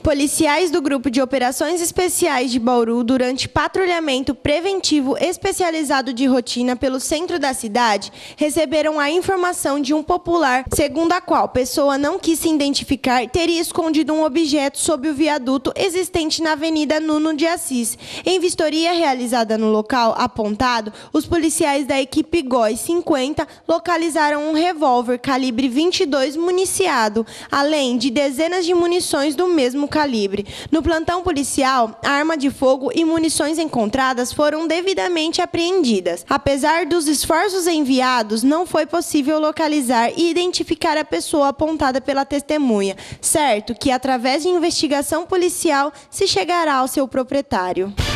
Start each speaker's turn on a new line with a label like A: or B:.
A: Policiais do Grupo de Operações Especiais de Bauru, durante patrulhamento preventivo especializado de rotina pelo centro da cidade, receberam a informação de um popular, segundo a qual pessoa não quis se identificar, teria escondido um objeto sob o viaduto existente na Avenida Nuno de Assis. Em vistoria realizada no local apontado, os policiais da equipe GOI 50 localizaram um revólver calibre 22 municiado, além de dezenas de munições do mesmo calibre. No plantão policial, a arma de fogo e munições encontradas foram devidamente apreendidas. Apesar dos esforços enviados, não foi possível localizar e identificar a pessoa apontada pela testemunha, certo que através de investigação policial se chegará ao seu proprietário.